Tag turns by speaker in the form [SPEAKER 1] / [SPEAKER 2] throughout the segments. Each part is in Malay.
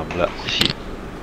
[SPEAKER 1] pula. Shit.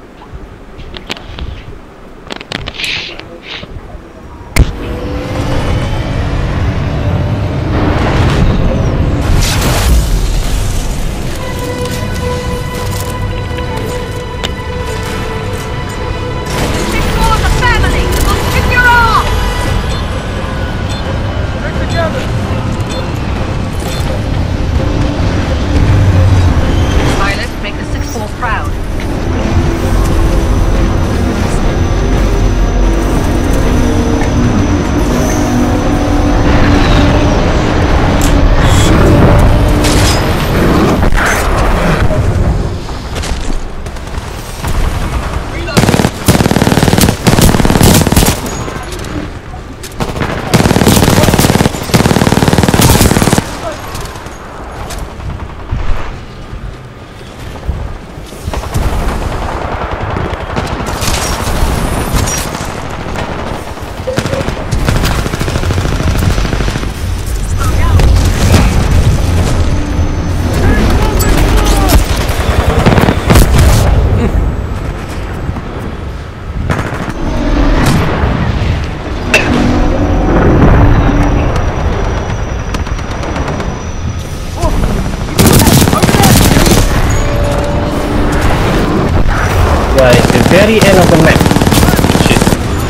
[SPEAKER 2] Very end of the map.
[SPEAKER 1] Shit.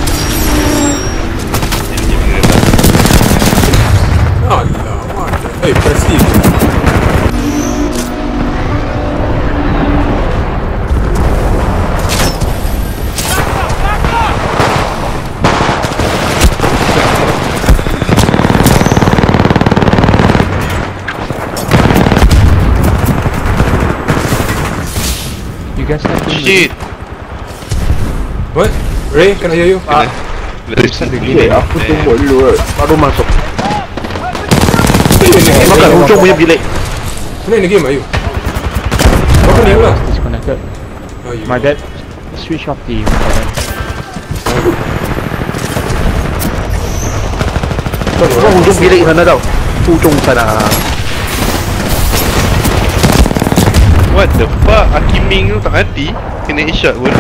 [SPEAKER 3] Alamak. Eh, pasti.
[SPEAKER 2] You guys have to
[SPEAKER 1] Shit.
[SPEAKER 3] What? Ray, can I hear you?
[SPEAKER 2] Okay, aku tunggu dulu baru masuk.
[SPEAKER 3] Makan
[SPEAKER 2] hujung punya bilik.
[SPEAKER 3] Mana ni game Ayu? Apa ni pula?
[SPEAKER 2] Disconnected. My dad switch off the hujung bilik sana tau. Hujung sana.
[SPEAKER 1] What the fuck? Akiming tu tak mati. Kena headshot pun.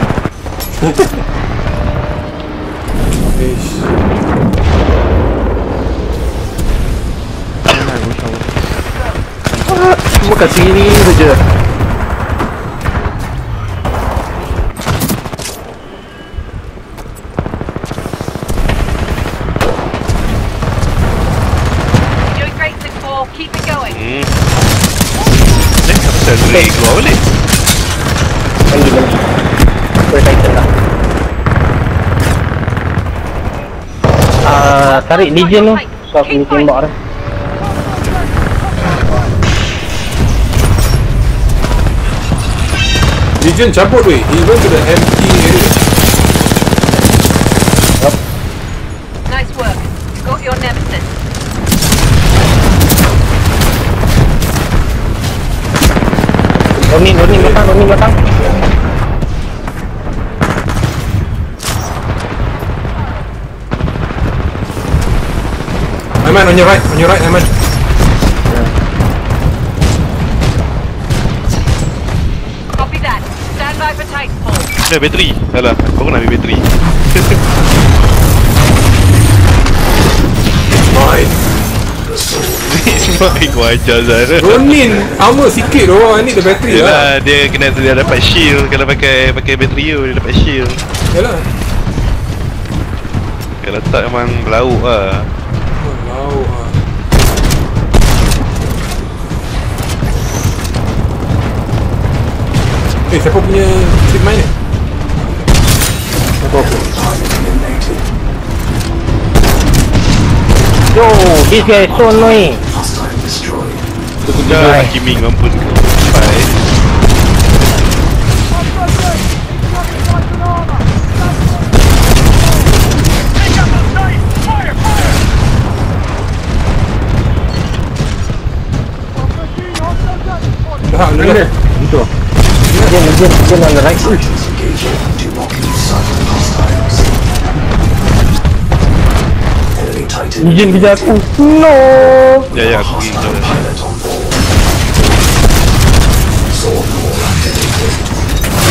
[SPEAKER 3] Ish.
[SPEAKER 2] Cuma kat sini saja.
[SPEAKER 4] Doing great, 6-4. Keep it going.
[SPEAKER 1] Kenapa saya Ray keluar balik?
[SPEAKER 2] Lagi. Berkaitan lah. Tarik Legion tu. So aku ni tembak dah.
[SPEAKER 3] Legion cabut weh. He went to the empty area.
[SPEAKER 4] Nice work. You got your nemesis.
[SPEAKER 2] Ronin belakang.
[SPEAKER 3] Aiman, on your right, Aiman.
[SPEAKER 4] Copy that. Stand by for Titanfall.
[SPEAKER 1] Dah bateri. Alah, baru nak ambil bateri.
[SPEAKER 3] Mine.
[SPEAKER 1] Semua ikut ajar Zara.
[SPEAKER 3] Ronin, armor sikit oh. I need the battery lah.
[SPEAKER 1] Yelah, dia dapat shield. Kalau pakai bateri tu, dia dapat shield.
[SPEAKER 3] Yalah.
[SPEAKER 1] Kalau tak memang belauk lah.
[SPEAKER 3] Wow. Eh, siapa punya chip mine ni? Aku.
[SPEAKER 2] Yo, this guy is so annoying.
[SPEAKER 1] Dah Akiming mampus ke. Bye.
[SPEAKER 3] Dah, dah.
[SPEAKER 2] Itu. Dia on the right. Legion kejar aku. No.
[SPEAKER 1] Ya, aku pergi ke sana.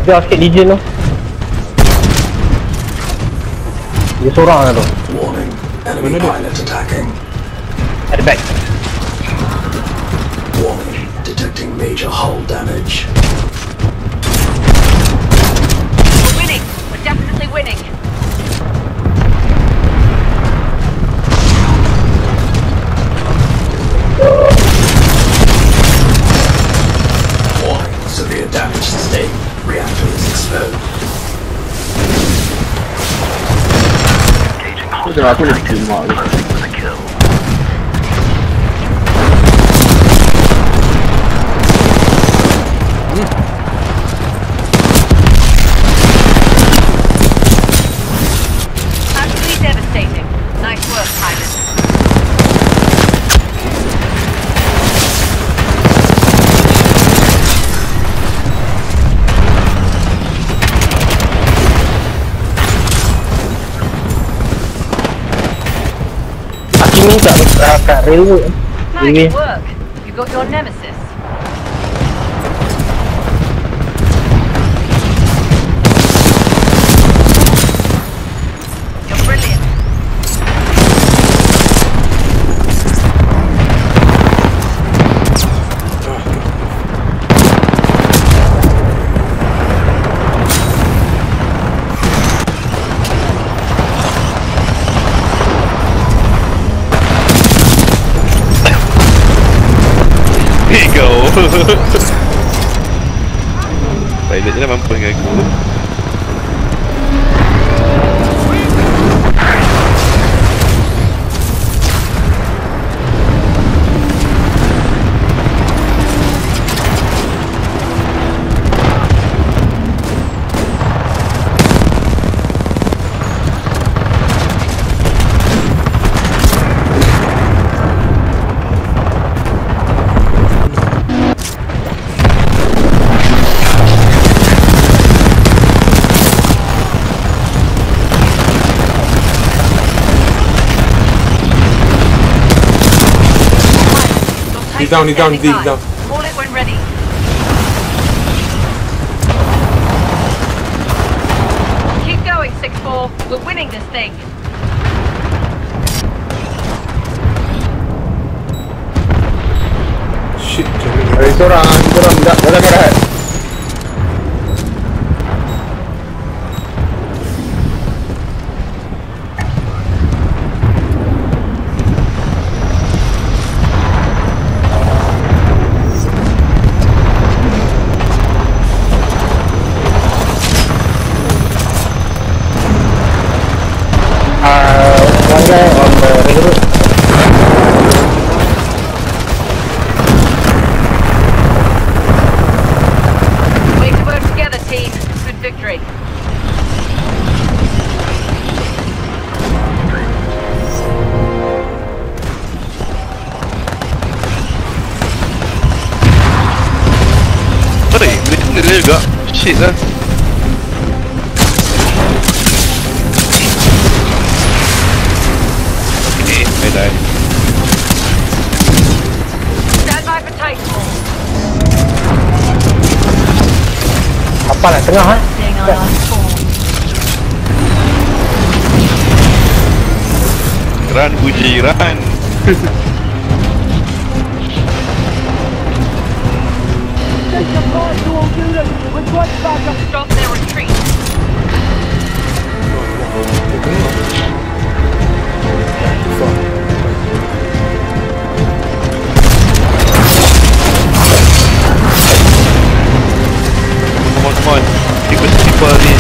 [SPEAKER 2] Dia sikit Legion tu. Dia seorang lah tu.
[SPEAKER 5] Warning. Enemy
[SPEAKER 3] Mana dia?
[SPEAKER 5] pilot attacking.
[SPEAKER 2] At the back.
[SPEAKER 5] Warning. Detecting major hull damage.
[SPEAKER 4] We're winning. We're definitely winning.
[SPEAKER 5] Warning. Severe damage sustained. Reactor is exposed.
[SPEAKER 2] Dah aku nak terima tu.
[SPEAKER 4] Absolutely devastating. Nice work, pilot.
[SPEAKER 2] Ini tak kat railway.
[SPEAKER 4] Nice work. You got your nemesis. You're brilliant.
[SPEAKER 1] Here you go. Pilot je dah mampu dengan aku.
[SPEAKER 3] He's down, he's down, he's down.
[SPEAKER 4] Call it when ready. Keep going, 6-4. We're winning this thing.
[SPEAKER 3] Shit, jangan.
[SPEAKER 2] Seorang dalam merah. One guy on the railroad.
[SPEAKER 4] Way to work together, team. Good victory.
[SPEAKER 1] Sorry, boleh kena dia juga. Shit lah. Okay, I die.
[SPEAKER 4] Stand by for Titanfall.
[SPEAKER 2] Apa nak tengah ha?
[SPEAKER 4] Staying on our form.
[SPEAKER 1] Run, Uji, run.
[SPEAKER 4] Stop their retreat.
[SPEAKER 1] Come on. People ni